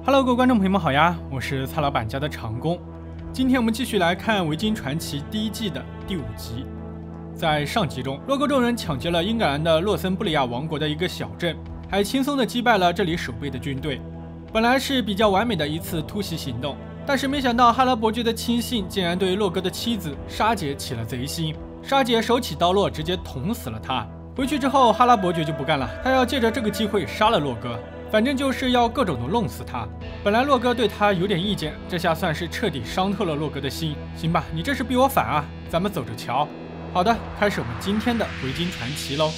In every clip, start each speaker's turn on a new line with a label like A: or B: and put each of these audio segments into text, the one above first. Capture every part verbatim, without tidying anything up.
A: Hello， 各位观众朋友们好呀，我是蔡老板家的长工。今天我们继续来看《维京传奇》第一季的第五集。在上集中，洛哥众人抢劫了英格兰的洛森布里亚王国的一个小镇，还轻松地击败了这里守备的军队。本来是比较完美的一次突袭行动，但是没想到哈拉伯爵的亲信竟然对洛哥的妻子沙姐起了贼心，沙姐手起刀落，直接捅死了他。回去之后，哈拉伯爵就不干了，他要借着这个机会杀了洛哥。反正就是要各种的弄死他。本来洛哥对他有点意见，这下算是彻底伤透了洛哥的心。行吧，你这是逼我反啊，咱们走着瞧。好的，开始我们今天的维京传奇喽。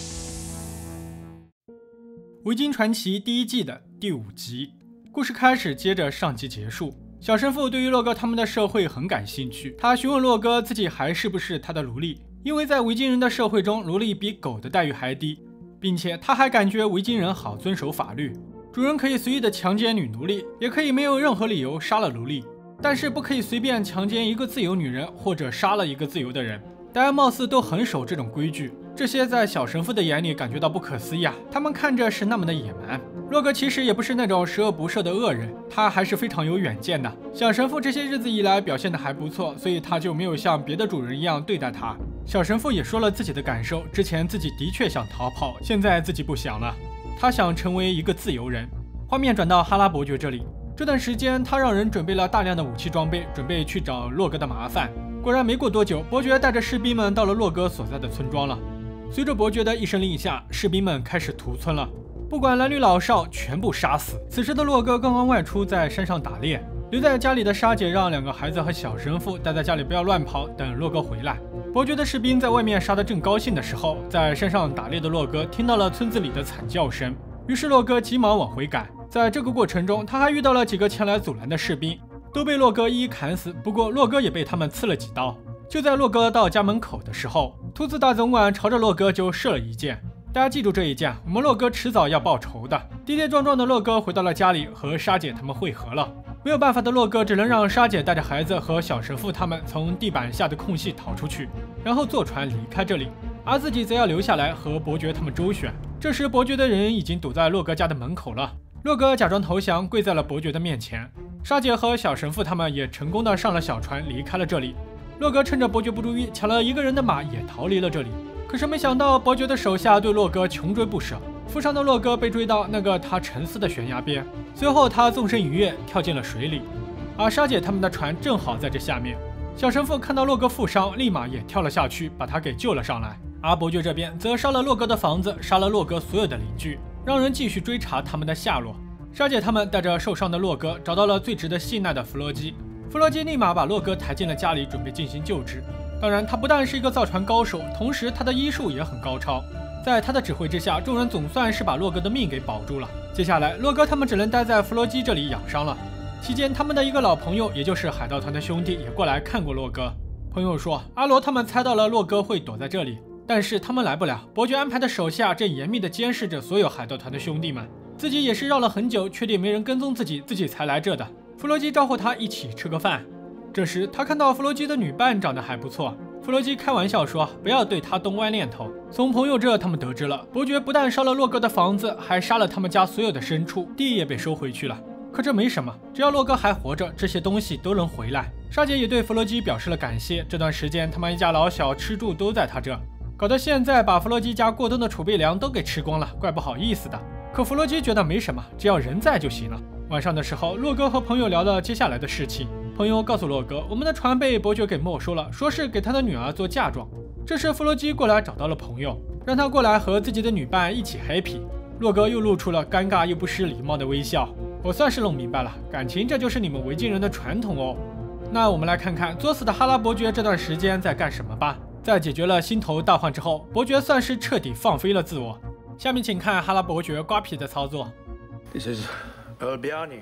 A: 维京传奇第一季的第五集，故事开始接着上集结束。小神父对于洛哥他们的社会很感兴趣，他询问洛哥自己还是不是他的奴隶，因为在维京人的社会中，奴隶比狗的待遇还低。并且他还感觉维京人好遵守法律，主人可以随意的强奸女奴隶，也可以没有任何理由杀了奴隶，但是不可以随便强奸一个自由女人或者杀了一个自由的人。大家貌似都很守这种规矩，这些在小神父的眼里感觉到不可思议啊，他们看着是那么的野蛮。洛哥其实也不是那种十恶不赦的恶人，他还是非常有远见的。小神父这些日子以来表现的还不错，所以他就没有像别的主人一样对待他。小神父也说了自己的感受，之前自己的确想逃跑，现在自己不想了，他想成为一个自由人。画面转到哈拉伯爵这里，这段时间他让人准备了大量的武器装备，准备去找洛哥的麻烦。果然没过多久，伯爵带着士兵们到了洛哥所在的村庄了。随着伯爵的一声令下，士兵们开始屠村了，不管男女老少，全部杀死。此时的洛哥刚刚外出在山上打猎，留在家里的沙姐让两个孩子和小神父待在家里不要乱跑，等洛哥回来。伯爵的士兵在外面杀得正高兴的时候，在山上打猎的洛哥听到了村子里的惨叫声，于是洛哥急忙往回赶。在这个过程中，他还遇到了几个前来阻拦的士兵，都被洛哥一一砍死，不过洛哥也被他们刺了几刀。就在洛哥到家门口的时候，秃子大总管朝着洛哥就射了一箭。大家记住这一箭，我们洛哥迟早要报仇的。跌跌撞撞的洛哥回到了家里，和沙姐他们会合了。没有办法的洛哥只能让沙姐带着孩子和小神父他们从地板下的空隙逃出去，然后坐船离开这里，而自己则要留下来和伯爵他们周旋。这时伯爵的人已经堵在洛哥家的门口了，洛哥假装投降，跪在了伯爵的面前。沙姐和小神父他们也成功的上了小船，离开了这里。洛哥趁着伯爵不注意，抢了一个人的马，也逃离了这里。可是没想到伯爵的手下对洛哥穷追不舍，负伤的洛哥被追到那个他沉思的悬崖边，随后他纵身一跃跳进了水里，而沙姐他们的船正好在这下面。小神父看到洛哥负伤，立马也跳了下去，把他给救了上来。而伯爵这边则烧了洛哥的房子，杀了洛哥所有的邻居，让人继续追查他们的下落。沙姐他们带着受伤的洛哥找到了最值得信赖的弗洛基，弗洛基立马把洛哥抬进了家里，准备进行救治。当然，他不但是一个造船高手，同时他的医术也很高超。在他的指挥之下，众人总算是把洛哥的命给保住了。接下来，洛哥他们只能待在弗洛基这里养伤了。期间，他们的一个老朋友，也就是海盗团的兄弟，也过来看过洛哥。朋友说，阿罗他们猜到了洛哥会躲在这里，但是他们来不了。伯爵安排的手下正严密地监视着所有海盗团的兄弟们，自己也是绕了很久，确定没人跟踪自己，自己才来这的。弗洛基招呼他一起吃个饭。这时，他看到弗洛基的女伴长得还不错。弗洛基开玩笑说，不要对他动歪念头。从朋友这，他们得知了伯爵不但烧了洛哥的房子，还杀了他们家所有的牲畜，地也被收回去了。可这没什么，只要洛哥还活着，这些东西都能回来。沙姐也对弗洛基表示了感谢，这段时间他们一家老小吃住都在他这，搞得现在把弗洛基家过冬的储备粮都给吃光了，怪不好意思的。可弗洛基觉得没什么，只要人在就行了。晚上的时候，洛哥和朋友聊了接下来的事情。朋友告诉洛哥，我们的船被伯爵给没收了，说是给他的女儿做嫁妆。这时弗洛基过来找到了朋友，让他过来和自己的女伴一起 happy。洛哥又露出了尴尬又不失礼貌的微笑。我算是弄明白了，感情这就是你们维京人的传统哦。那我们来看看作死的哈拉伯爵这段时间在干什么吧。在解决了心头大患之后，伯爵算是彻底放飞了自我。下面请看哈拉伯爵刮皮的操作。
B: This is Earl Bjarni.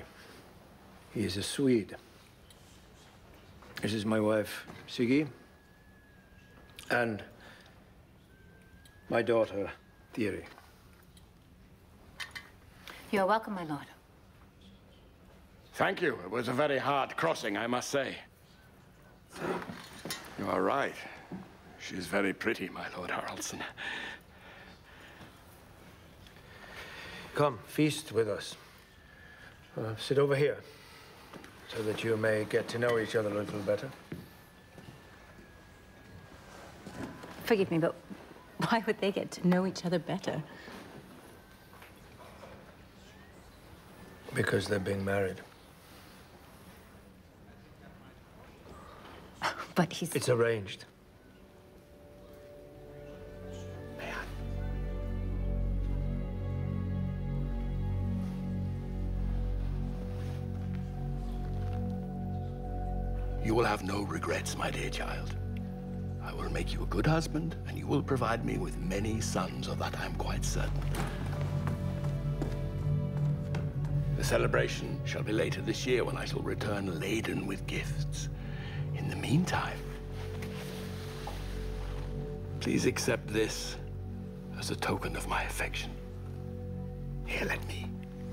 B: He is a Swede. This is my wife, Siggy, and my daughter, Thierry.
C: You are welcome, my lord.
D: Thank you. It was a very hard crossing, I must say. You are right. She's very pretty, my Lord Haraldson.
B: Come, feast with us. Uh, sit over here, so that you may get to know each other a little better.
C: Forgive me, but why would they get to know each other better?
B: Because they're being married.
C: But he's...
B: It's arranged.
D: You will have no regrets, my dear child. I will make you a good husband, and you will provide me with many sons, of that I am quite certain. The celebration shall be later this year, when I shall return laden with gifts. In the meantime, please accept this as a token of my affection. Here, let me.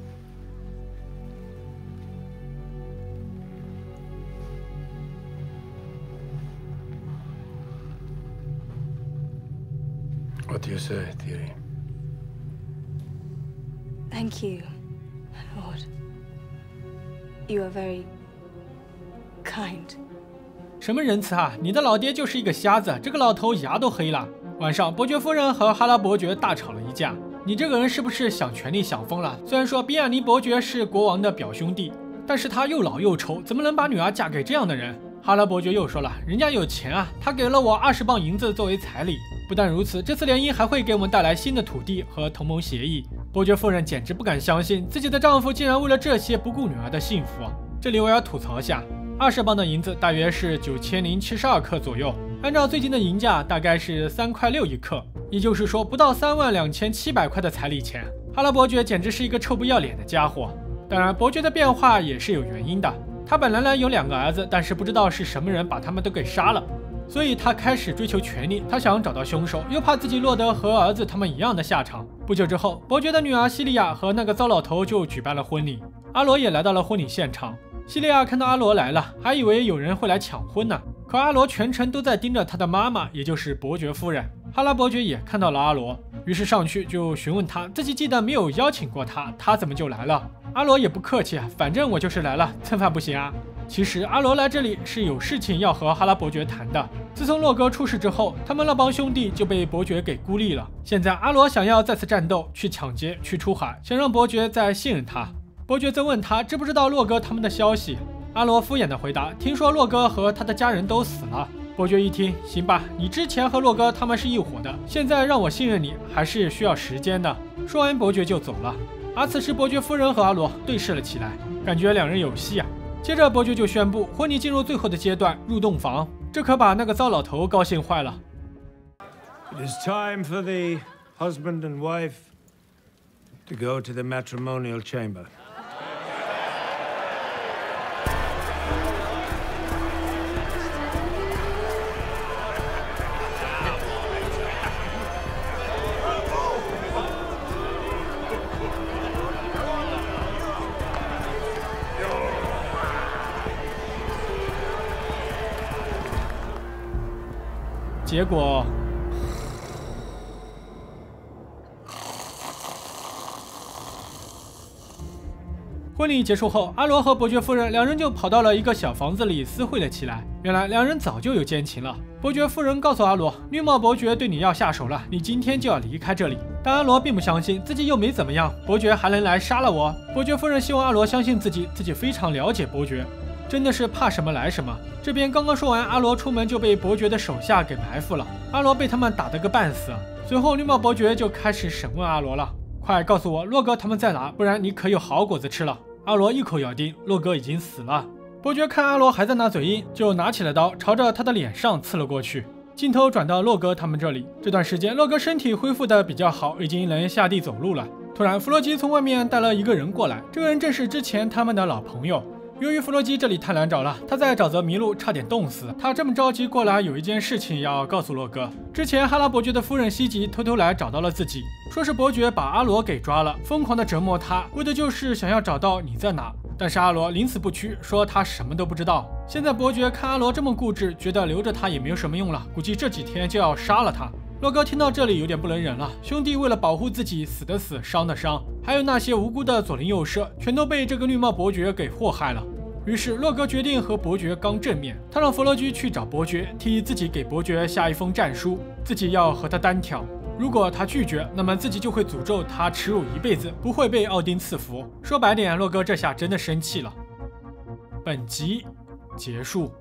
B: What do you say, Thierry?
E: Thank you, my lord. You are very kind.
A: 什么仁慈啊！你的老爹就是一个瞎子，这个老头牙都黑了。晚上，伯爵夫人和哈拉伯爵大吵了一架。你这个人是不是想权力想疯了？虽然说比亚尼伯爵是国王的表兄弟，但是他又老又丑，怎么能把女儿嫁给这样的人？哈拉伯爵又说了，人家有钱啊，他给了我二十磅银子作为彩礼。不但如此，这次联姻还会给我们带来新的土地和同盟协议。伯爵夫人简直不敢相信自己的丈夫竟然为了这些不顾女儿的幸福。这里我要吐槽下，二十磅的银子大约是九千零七十二克左右，按照最近的银价大概是三块六一克，也就是说不到三万两千七百块的彩礼钱。哈拉伯爵简直是一个臭不要脸的家伙。当然，伯爵的变化也是有原因的。他本来呢有两个儿子，但是不知道是什么人把他们都给杀了。所以他开始追求权力，他想找到凶手，又怕自己落得和儿子他们一样的下场。不久之后，伯爵的女儿西利亚和那个糟老头就举办了婚礼，阿罗也来到了婚礼现场。西利亚看到阿罗来了，还以为有人会来抢婚呢，可阿罗全程都在盯着他的妈妈，也就是伯爵夫人。哈拉伯爵也看到了阿罗，于是上去就询问他，自己记得没有邀请过他，他怎么就来了？阿罗也不客气啊，反正我就是来了，蹭饭不行啊。其实阿罗来这里是有事情要和哈拉伯爵谈的。自从洛哥出事之后，他们那帮兄弟就被伯爵给孤立了。现在阿罗想要再次战斗，去抢劫，去出海，想让伯爵再信任他。伯爵则问他知不知道洛哥他们的消息。阿罗敷衍的回答，听说洛哥和他的家人都死了。伯爵一听，行吧，你之前和洛哥他们是一伙的，现在让我信任你还是需要时间的。说完，伯爵就走了。而此时伯爵夫人和阿罗对视了起来，感觉两人有戏啊。接着伯爵就宣布婚礼进入最后的阶段，入洞房。这可把那个糟老头高兴坏了。
F: It is time for the husband and wife to go to the matrimonial chamber.
A: 结果，婚礼结束后，阿罗和伯爵夫人两人就跑到了一个小房子里私会了起来。原来两人早就有奸情了。伯爵夫人告诉阿罗，绿帽伯爵对你要下手了，你今天就要离开这里。但阿罗并不相信，自己又没怎么样，伯爵还能来杀了我？伯爵夫人希望阿罗相信自己，自己非常了解伯爵。 真的是怕什么来什么。这边刚刚说完，阿罗出门就被伯爵的手下给埋伏了。阿罗被他们打得个半死。随后，绿帽伯爵就开始审问阿罗了：“快告诉我，洛哥他们在哪？不然你可有好果子吃了。”阿罗一口咬定洛哥已经死了。伯爵看阿罗还在拿嘴硬，就拿起了刀，朝着他的脸上刺了过去。镜头转到洛哥他们这里，这段时间洛哥身体恢复的比较好，已经能下地走路了。突然，弗洛基从外面带了一个人过来，这个人正是之前他们的老朋友。 由于弗洛基这里太难找了，他在沼泽迷路，差点冻死。他这么着急过来，有一件事情要告诉洛哥。之前哈拉伯爵的夫人西吉偷偷来找到了自己，说是伯爵把阿罗给抓了，疯狂的折磨他，为的就是想要找到你在哪。但是阿罗宁死不屈，说他什么都不知道。现在伯爵看阿罗这么固执，觉得留着他也没有什么用了，估计这几天就要杀了他。 洛哥听到这里有点不能忍了，兄弟为了保护自己，死的死，伤的伤，还有那些无辜的左邻右舍，全都被这个绿帽伯爵给祸害了。于是洛哥决定和伯爵刚正面，他让弗洛居去找伯爵，替自己给伯爵下一封战书，自己要和他单挑。如果他拒绝，那么自己就会诅咒他耻辱一辈子，不会被奥丁赐福。说白点，洛哥这下真的生气了。本集结束。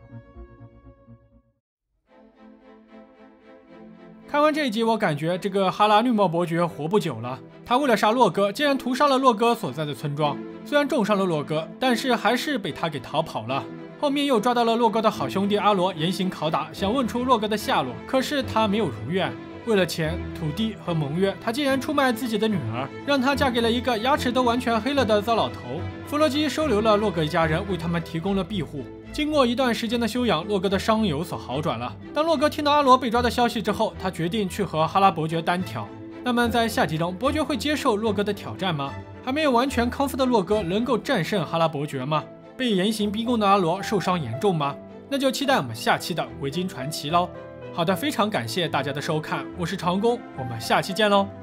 A: 看完这一集，我感觉这个哈拉绿帽伯爵活不久了。他为了杀洛哥，竟然屠杀了洛哥所在的村庄。虽然重伤了洛哥，但是还是被他给逃跑了。后面又抓到了洛哥的好兄弟阿罗，严刑拷打，想问出洛哥的下落。可是他没有如愿，为了钱、土地和盟约，他竟然出卖自己的女儿，让她嫁给了一个牙齿都完全黑了的糟老头。弗洛基收留了洛哥一家人，为他们提供了庇护。经过一段时间的休养，洛哥的伤有所好转了。当洛哥听到阿罗被抓的消息之后，他决定去和哈拉伯爵单挑。那么在下集中，伯爵会接受洛哥的挑战吗？还没有完全康复的洛哥能够战胜哈拉伯爵吗？被严刑逼供的阿罗受伤严重吗？那就期待我们下期的维京传奇喽。好的，非常感谢大家的收看，我是长工，我们下期见喽。